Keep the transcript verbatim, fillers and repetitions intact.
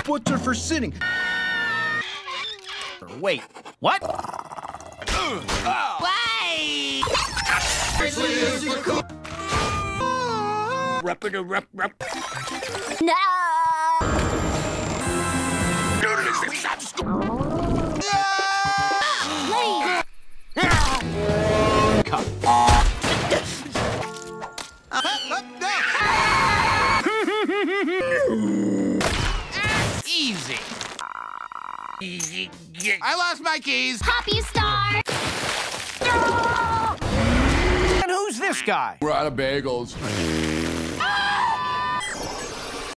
Butcher for sitting. Wait, what? Why? No! Easy. I lost my keys. Poppy Star! And who's this guy? We're out of bagels.